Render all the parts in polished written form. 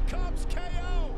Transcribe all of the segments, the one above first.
comes KO.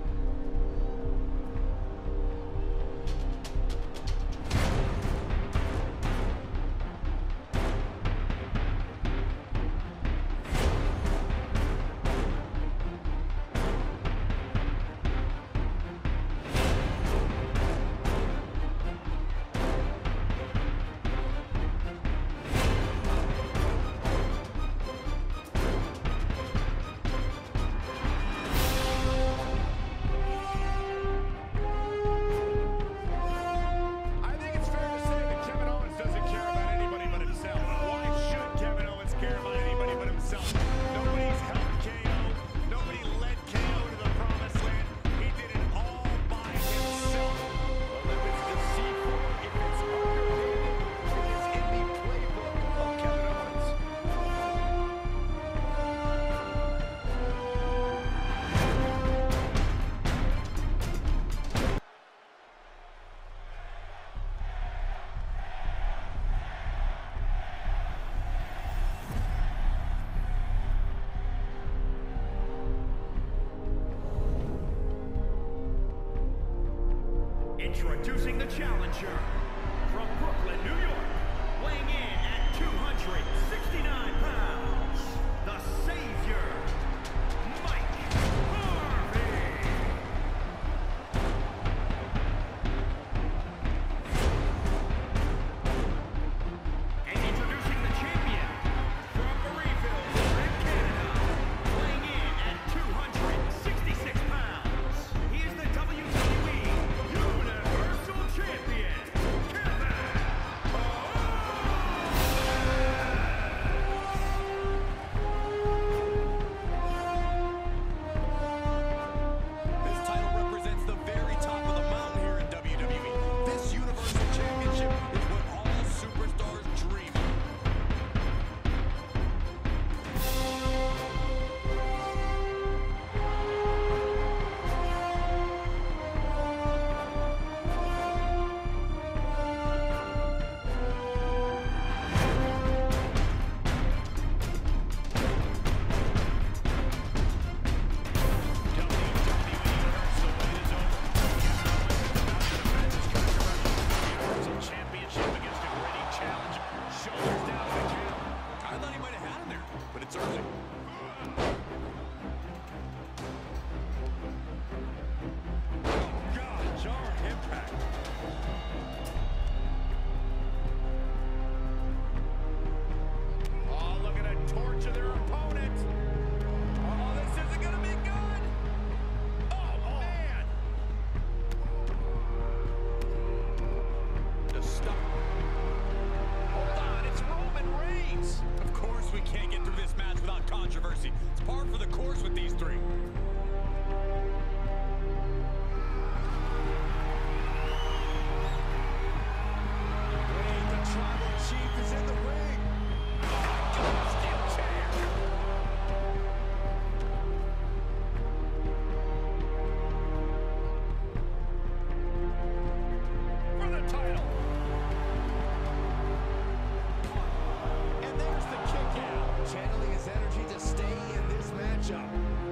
Introducing the challenger from Brooklyn, New York, weighing in at 269 pounds, the Savior, Mike Harvey. And introducing the champion from Marieville, Canada, weighing in at 266 pounds. He is the WWE Universal Champion, Kevin Owens. This title represents the very top of the mountain here in WWE. This Universal Championship is what all superstars dream of. Championship against a gritty challenger. Shoulders down to the count. I thought he might have had him there, but it's early. Oh, God, jarring impact. Oh, looking to torture their opponent. Oh, this isn't going to be good. Oh, man. Just stop. Hold on, it's Roman Reigns. Of course we can't get through this match without controversy. It's par for the course with these three. Wait, the tribal chief is in the ring. Oh, steel chair. For the title. And there's the kick out. Channeling his energy to stay in this matchup.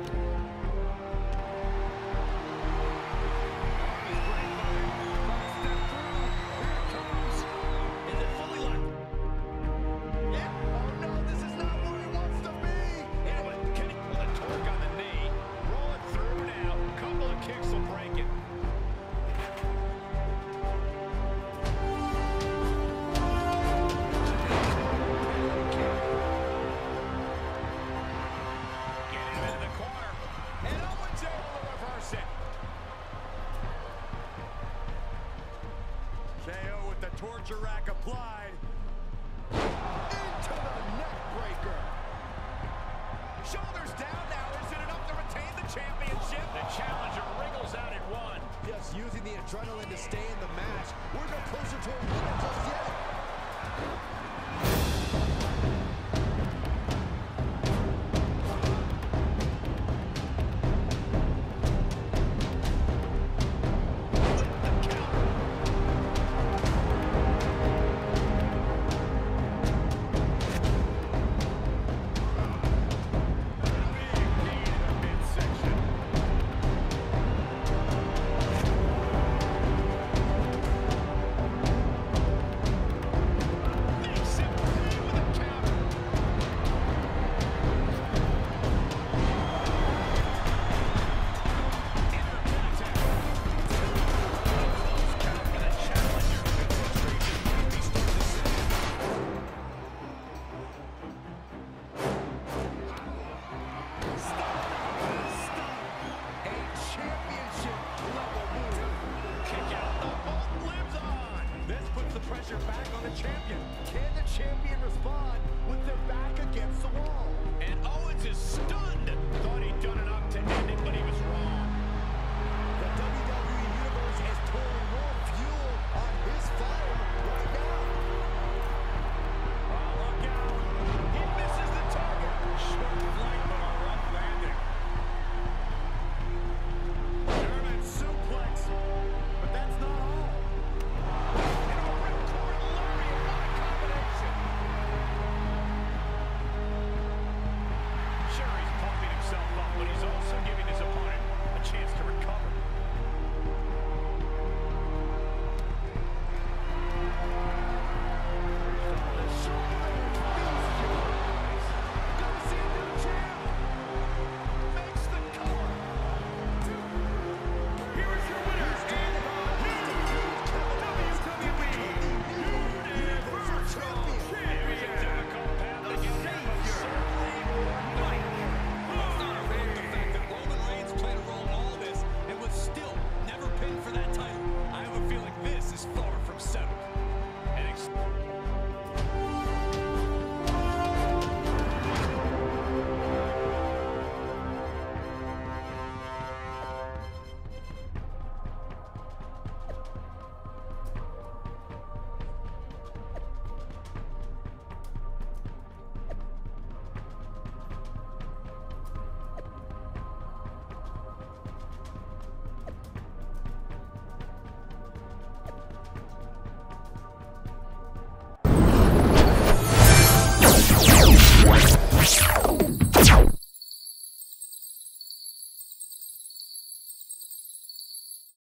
Is it fully locked? Yeah. Oh no, this is not where he wants to be. Yeah, but can he pull the torque on the knee? Roll it through now. Couple of kicks will break it. Get him into the corner. And Owens able to reverse it. KO with the torture rack applied. Into the neck breaker. Shoulders down now. Is it enough to retain the championship? The challenger wriggles out at one. Just using the adrenaline to stay in the match. We're no closer to a winner just yet. Midsection. pressure back on the champion. Can the champion respond with their back against the wall? And Owens is stunned. Thought he'd done enough to end it, but he was wrong. The